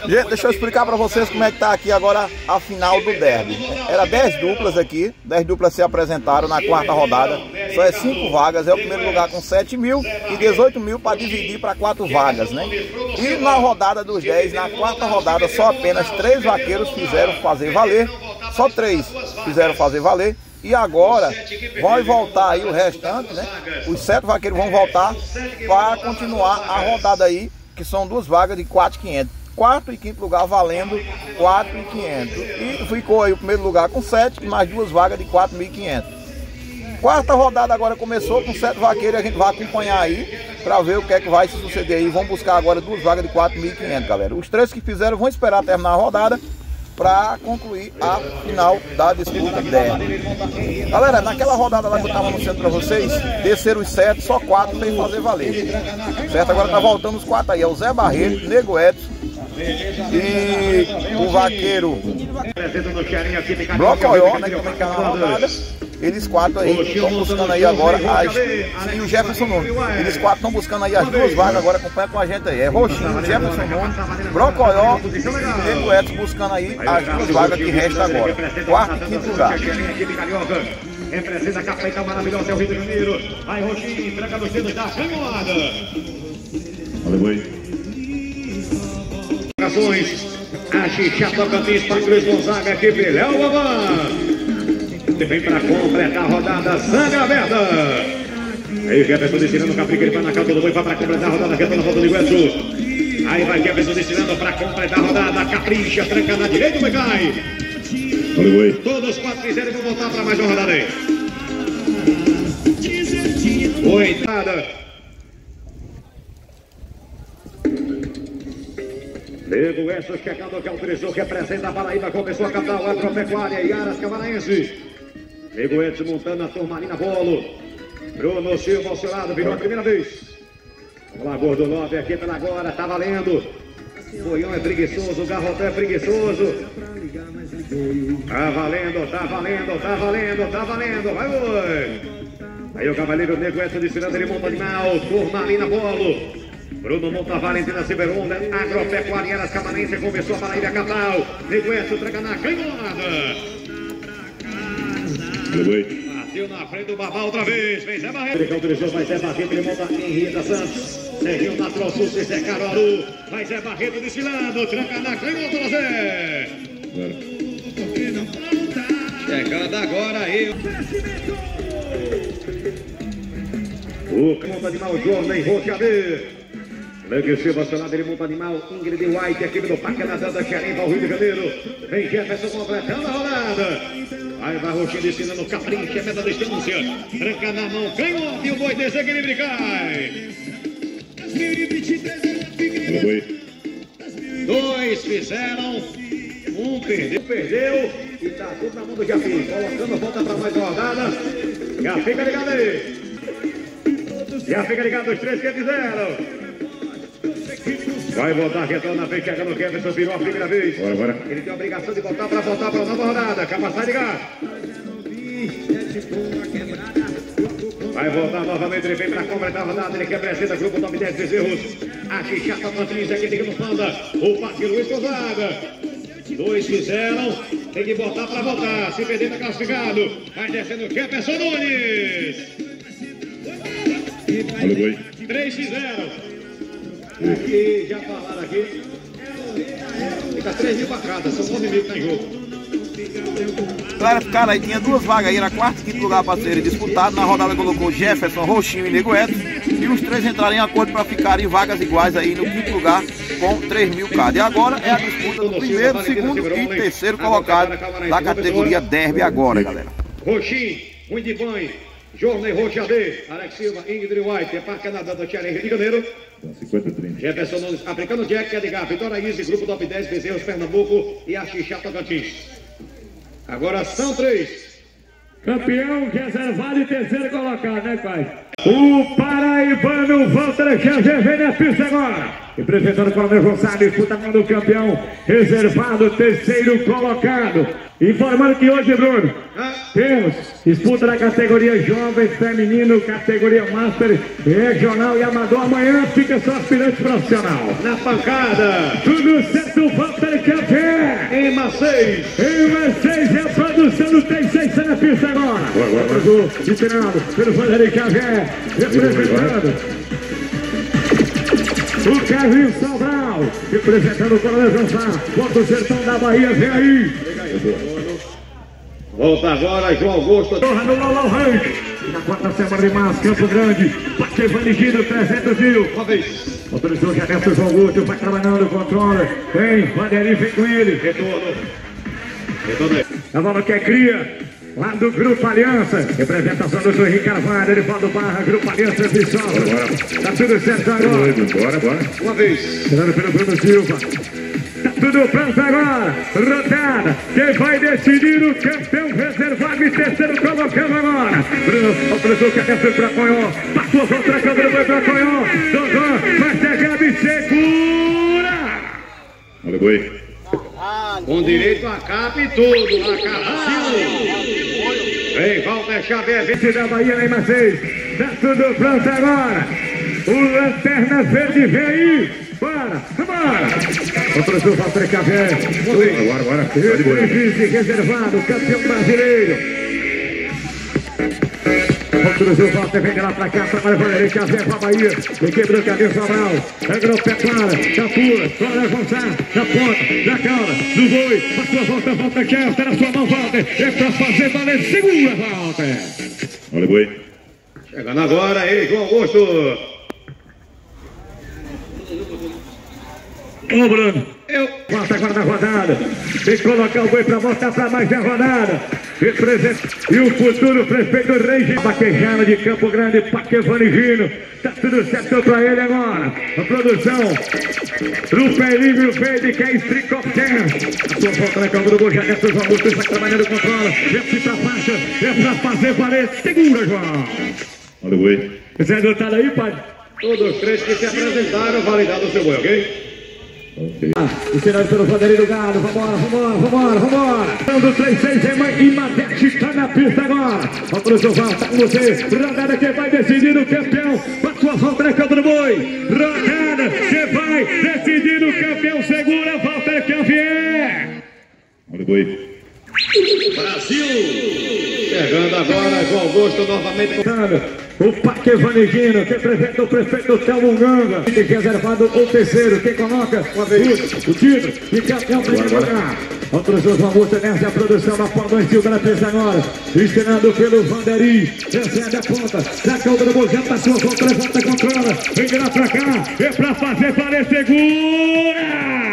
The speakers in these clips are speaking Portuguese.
Gente, deixa eu explicar pra vocês como é que tá aqui agora a final do derby. Era 10 duplas aqui, 10 duplas se apresentaram na quarta rodada. Só é 5 vagas, é o primeiro lugar com 7 mil e 18 mil para dividir para 4 vagas, né? E na rodada dos 10, na quarta rodada, só apenas 3 vaqueiros fizeram fazer valer. Só 3 fizeram fazer valer. E agora vai voltar aí o restante, né? Os 7 vaqueiros vão voltar para continuar a rodada aí, que são 2 vagas de 4.500. Quarto e quinto lugar valendo 4.500. E ficou aí o primeiro lugar com 7 e mais 2 vagas de 4.500. Quarta rodada agora começou com 7 vaqueiros. A gente vai acompanhar aí para ver o que é que vai se suceder aí. Vão buscar agora 2 vagas de 4.500, galera. Os 3 que fizeram vão esperar terminar a rodada para concluir a final da disputa derby. Galera, naquela rodada lá que eu estava anunciando para vocês, desceram os 7, só 4 sem fazer valer. Certo? Agora tá voltando os 4 aí. É o Zé Barreto, Nego Edson e o vaqueiro Brocoió, né, que também caiu na rodada. Eles 4 aí estão buscando aí agora e o Jefferson Nunes. Eles 4 estão buscando aí as 2 vagas agora, acompanha com a gente aí. É Roxinho, Jefferson Nunes, Brocoió e Nego Edson buscando aí as 2 vagas que restam agora. Quarto e quinto lugar. Representa a capitã maravilhosa, é o Rio de Janeiro. Vai Roxinho, entrega no centro da caminhada. Valeu, boi. A Xixa Tocantins para Luiz Gonzaga, equipe Léo Babá. Vem para completar a rodada, Zanga aberta. Aí Jefferson destinando o Caprica, ele vai na calça do boi, vai para completar a rodada, retorna a volta do Igueto. Aí vai Jefferson destinando para completar a rodada, Capricha, tranca na direita, vai cai. Todos 4 fizeram e vão voltar para mais uma rodada aí. Oitada. Nego Edson chegando que autorizou, que representa a Paraíba, começou a capital agropecuária e Aras Cavanaense. Nego Edson montando a turmalina bolo. Bruno Silva ao seu lado, virou a primeira vez. Vamos lá, Gordo Nobre aqui pela agora, tá valendo. Boião é preguiçoso, o Garrotão é preguiçoso. Tá valendo, tá valendo, tá valendo, tá valendo, vai boi. Aí o cavaleiro Nego Edson desfilando, ele monta animal, turmalina bolo. Bruno monta Valentina Silveronda, agropecuária Aras Camarense, começou a Paraíba capital. Nego Edson traga na canhonada. Bateu na frente do Babá outra vez, vem Zé Barreto. Ele autorizou, vai Zé Barreto, ele monta Henrietta Santos. Serginho Natural Sul, Zé Caruaru. Vai Zé Barreto desfilando, tranca na canhota, Zé. Chegando agora aí. O monta animal Jornal Roteador. Leque Silva, acionado, ele monta animal. Ingrid White, equipe do Parque Nadando, Xerém, ao Rio de Janeiro. Vem Jefferson completando a rodada. Aí vai Roxinho destinando Capricha, meta distância. Tranca na mão, canhota e o boi desequilibra e cai. 2 fizeram, 1 perdeu e tá tudo na mão do Jafi. Colocando a volta para mais uma rodada. Já fica ligado aí. Já fica ligado os 3 que fizeram. Vai voltar, retorna na frente, chegando o Jefferson, virou a primeira vez. Bora. Ele tem a obrigação de voltar para a nova rodada. Capaz de ligar. Vai voltar novamente, ele vem para completar a rodada. Ele quer presença, grupo top 10 bezerros. A Xixa Tocantins, aqui tem que nos manda. O Parque Luiz Gonzaga. 2 fizeram, tem que botar para voltar. Se perder, tá classificado. Vai descendo o Jefferson Nunes. 3 fizeram. Aqui, já falaram aqui. Fica 3 mil pra cada, são 11 mil que tá em jogo. Claro, cara, aí tinha 2 vagas aí, era quarto e quinto lugar para serem disputados. Na rodada colocou Jefferson, Roxinho e Nego Edson. E os 3 entraram em acordo para ficarem vagas iguais aí no quinto lugar com 3 mil cada. E agora é a disputa do primeiro, segundo e terceiro colocado da categoria derby agora, galera. Roxinho, muito de banho. Jornal Roteador, Alex Silva, Ingrid White, Parque Nadando, Xerém, Rio de Janeiro. 50-30. Jefferson Nunes, Africano Jack, Edgar, Vitória Izzy, Grupo Top 10, Bezerros, Pernambuco e a Xixa Tocantins. Agora são 3. Campeão reservado e terceiro colocado, né, pai? O paraibano Walter Xavier vem na pista agora. representando o Coronel Gonçalves, disputa do campeão reservado, terceiro colocado. Informando que hoje, Bruno, temos disputa da categoria jovem, feminino, categoria master, regional e amador. Amanhã fica só aspirante profissional. Na pancada, Tudo certo, Walter Café. em Maceios. Em Maceios, é a produção do T6 na pista agora. Liderado pelo Walter Café, representando o Carlinhos Sobral, representando o Coronel Gonçalves, contra o Sertão da Bahia, vem aí. Volta agora, João Augusto. Torra no Lolão Rank. Na quarta semana de março, Campo Grande. Bate Vanigino, 300 mil. Uma vez. Autorizou o Janeto João Augusto, vai trabalhando, controla. Vem, Vanderi, vem com ele. Retorno. Retorno aí. A bola que é cria. Lá do Grupo Aliança, representação do Sr. Henrique Carvalho, Erivaldo Barra, Grupo Aliança Viçosa. Tá tudo certo agora. Bora. Uma vez. Tirando pelo Bruno Silva. Tá tudo pronto agora. Rodada. Quem vai decidir o campeão reservado e terceiro colocado agora. Bruno autorizou o cadete para Coió. Passou a volta, câmera foi para Coió. Dodô, vai chegar e segura. Olha, boi. Com direito a capa e tudo. A capa. Vem, Walter Xavier. Vem da Bahia lá em Maceios. Tá tudo pronto agora. O Lanterna Verde vem aí. Bora. Autorizou o Walter Xavier. Agora. Vice reservado, campeão brasileiro. Autorizou o Walter, vem de lá pra cá, trabalha o Valerio Xavier pra Bahia. Vem quebrou o Carlinhos Sobral. Agropecuária, da pula, Coronel Gonçalves, da ponta, da cauda, do boi. Passou a volta aqui, está na sua mão, Walter. É pra fazer valer, segura, Walter. Olha, boi. Chegando agora aí, João Augusto. Ô, Bruno. Volta agora na rodada. Tem que colocar o boi pra voltar pra mais uma rodada. E o futuro prefeito Reis Baquejano de Campo Grande, Paquevanigino. Tá tudo certo pra ele agora. A produção do Peligro Verde, que é Stricopter. A sua volta na câmera do boi, Janeto João Augusto está trabalhando controla. Desce pra faixa, é pra fazer valer. Segura, João. Olha, boi. Você é adotado aí, pai? Todos os três que se apresentaram, validado o seu boi, ok? Ensinado pelo Vanderlei do Galo, vambora. Dando 3-6 e Madete tá na pista agora. Autorizou o Val, tá com você. Rodada que vai decidir o campeão. Passou a volta na câmera do boi. Rodada que vai decidir o campeão. Segura, Walter Xavier. Olha, boi. Brasil! Chegando agora, João Augusto novamente. O Paquevanigino, que representa o prefeito Telmunganga. Tem reservado o terceiro, quem coloca o título de campeão primeiro lugar. Autorizou João Augusto nessa produção da Pão do Silva na pista agora. Estrenado pelo Vanderi. Recebe a ponta da calda do Bojão. Passou a volta, levanta, controla. Vem de lá pra cá. É pra fazer valer, segura!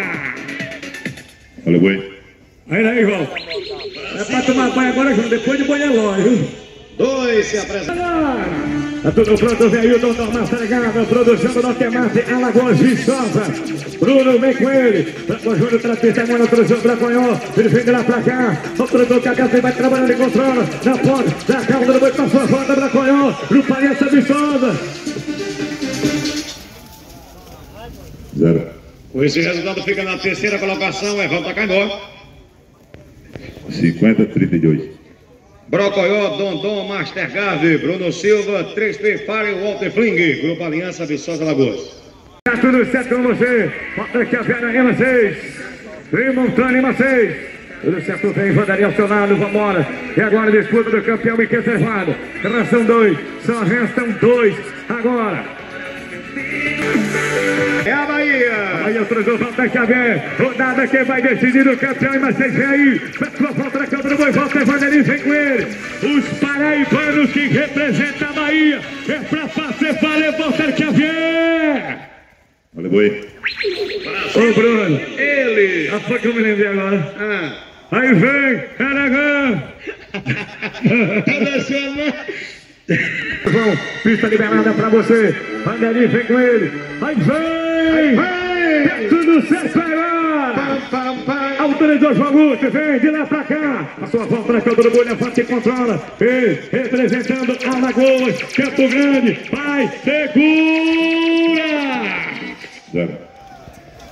Olha, boi. Aí, João. É pra tomar banho agora, João. Depois de banho é longe, viu? Dois se apresentam. Tá tudo pronto, vem aí o Dr. Márcio Legado, produção do Nortemate, Alagoas Viçosa. Bruno vem com ele. Branco Júnior trapista, agora autorizou o Braconhó. Ele vem de lá pra cá. Autorizou o Cacá, vai trabalhando e controla. Na ponta, da calda do boi, passou a volta, Braconhó. Grupo Aliança Viçosa. 0. Com esse resultado fica na terceira colocação, é Walter Caimó. 50-32. Brocoió, Dondon, Mastercard, Bruno Silva, 3P Fire, Walter Fling, Grupo Aliança Viçosa Lagoas. Tá tudo certo com você. Walter Xavier em Maceios. Vem montando em Maceios. Tudo certo, vem Vanderlei ao seu lado, vambora. E agora disputa do campeão e reservado. Restam 2, só restam 2 agora. É a Bahia. Aí autorizou o Walter Xavier. Rodada que vai decidir o campeão. Mas vocês vem aí. Passou a volta na câmera do boi. Walter Vanderlei vem com ele. Os paraibanos que representam a Bahia. É pra fazer valer Walter Xavier. Olha, boi. Ô, Bruno. Ele. A foi que eu me lembrei agora. Aí vem. Aragão. João, pista liberada pra você. Vanderlei vem com ele. Aí vem! Tá tudo certo agora! Autorizou João Augusto, vem de lá pra cá. A sua volta na câmera do boi, levanta e controla. Ele representando Alagoas, Campo Grande. Vai, segura! 0.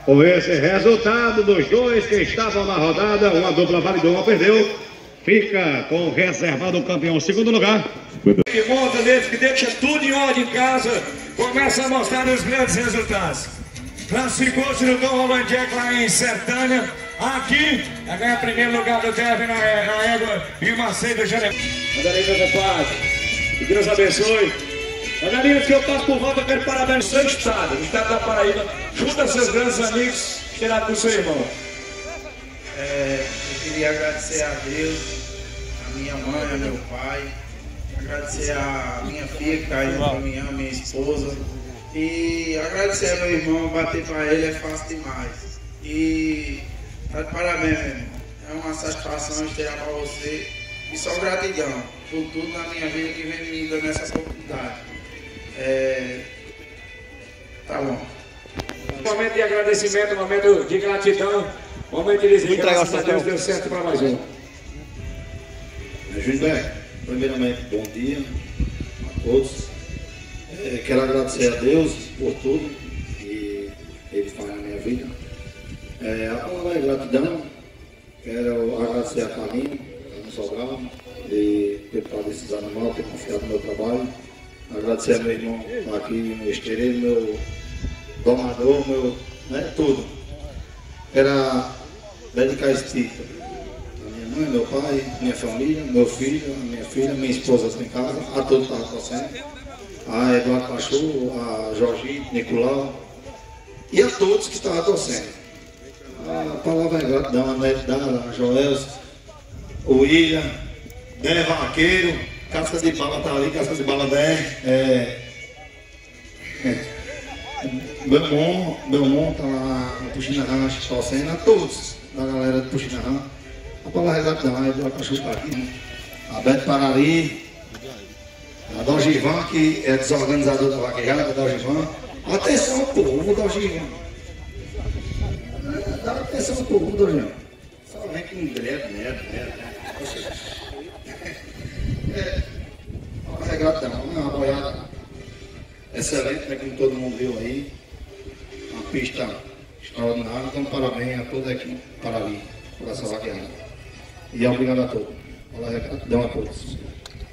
Com esse resultado dos dois que estavam na rodada, uma dupla validou, uma perdeu. Fica com o reservado campeão, segundo lugar. Que monta deles, que deixa tudo em ordem em casa, começa a mostrar os grandes resultados. Classificou-se no Dom Roland Jack lá em Sertânia. Aqui, vai ganhar primeiro lugar do derby na égua e Macedo Janeiro. Mandarinha, meu compadre, que Deus abençoe. Mandarinha, que eu passo por volta, eu quero parabenizar o estado da Paraíba. Junta seus grandes amigos, terá com o seu irmão. Eu queria agradecer a Deus, a minha mãe, a meu pai, agradecer a minha filha que está indo para mim, a minha esposa, e agradecer ao meu irmão, bater para ele é fácil demais. E tá de parabéns, meu irmão. É uma satisfação estejar para você e só gratidão por tudo na minha vida que vem me dando essa oportunidade. Tá bom. Momento de agradecimento, momento de gratidão, momento de dizer graças a Deus deu certo para mais um. Gilberto, primeiramente, bom dia a todos. Quero agradecer a Deus por tudo que Ele faz na minha vida. A palavra é gratidão. Quero agradecer a Carlinhos, no Sobral, de ter ficado esses animais, ter confiado no meu trabalho. Agradecer a meu irmão aqui, meu estereiro, meu domador, meu, tudo. Quero dedicar esse título a minha mãe, meu pai, minha família, meu filho, minha filha, minha esposa está em casa, a todos que estavam torcendo, a Eduardo Pachu, a Jorginho, Nicolau e a todos que estavam torcendo. A palavra é gratidão, a Nedara, a Joel, o William, Dé Vaqueiro, Casca de Bala tá ali, Casca de Bala 10, Belmont tá lá no Puxina Ranch, torcendo a todos da galera do Puxina Ranch. A palavra é gratidão, a Eduardo Pachu tá aqui, a Beto Parari, a Dalgivan, que é desorganizador da vaquejada, a Dalgivan. Atenção, povo, Dalgivan. Dá atenção ao povo, Dalgivan. Só vem com Mas é gratidão, uma boiada excelente, né, como todo mundo viu aí. Uma pista extraordinária, então parabéns a toda a equipe Parari por essa vaquejada. E obrigado a todos. Gratidão a todos.